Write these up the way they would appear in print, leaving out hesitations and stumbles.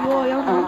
Йоо, ямар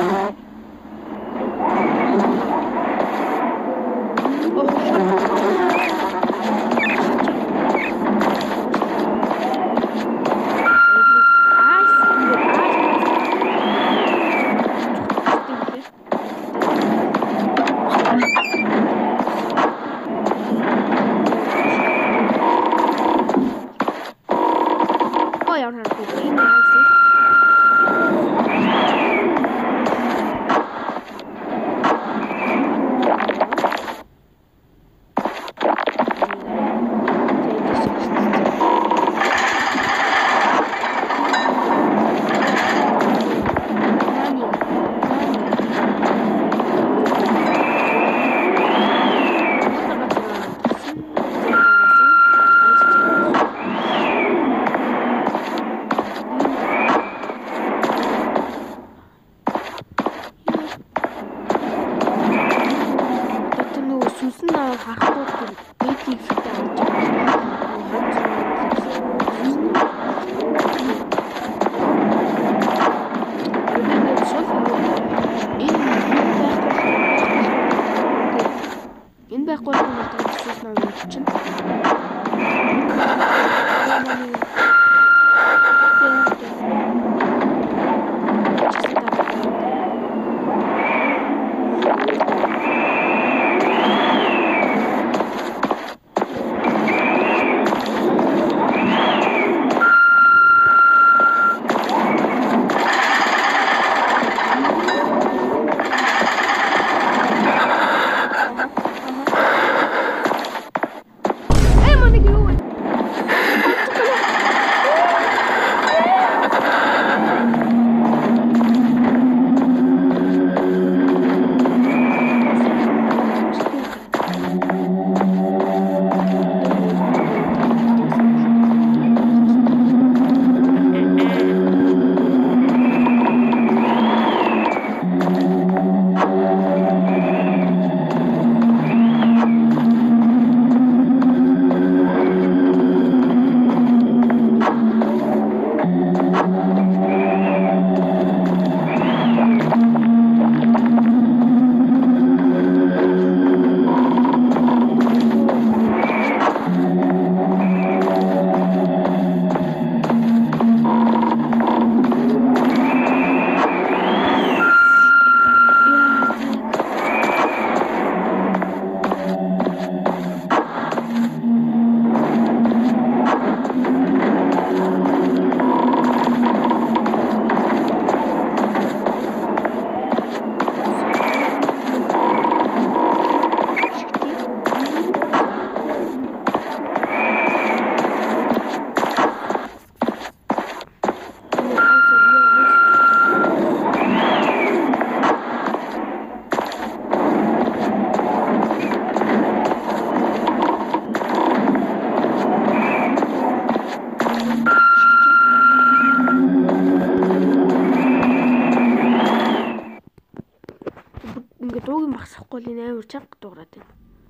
амар чанга дуурайд байна.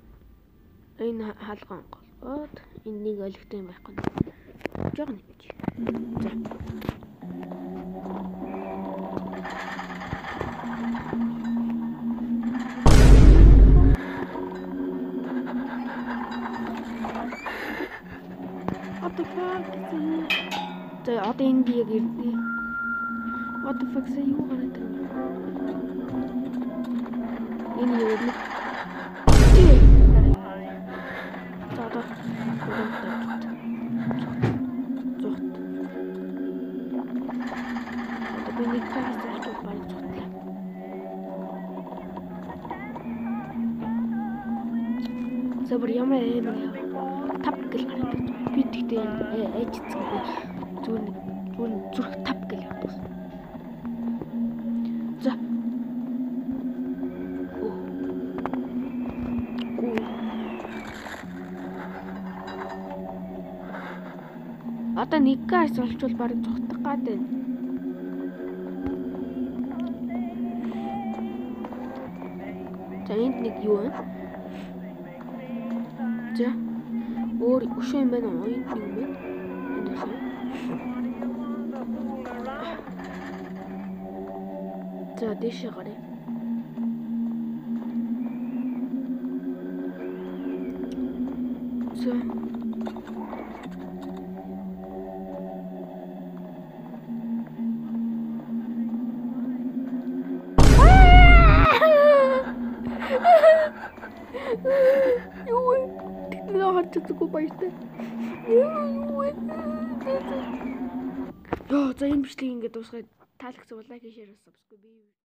Энэ хаалган голгоод энийг олигтой юм байхгүй. Жог нэмж. За. What the fuck? За одоо энэ би яг ирдээ. What the fuck say юу гараад байна? Энэ юу вэ? Зөвөр ямар юм тап гэл гараад би тэгтээ ээж эцгүй зүгээр зүрх тап гэл явдаг. За. Одоо нэг газ олчвол барыг зогтох гад байна. За энд нэг юу вэ? За өөр өшөө юм байна уу? Энд нэг юм байна. Энд өшөө. За дэшээ гарыг. За. Юу вэ? Тэглээ харж чадахгүй баяртай. Юу вэ? Яа, за энэ бичлэг ингээд дуусгаад таалагдсан бол лайк, шеэр, subscribe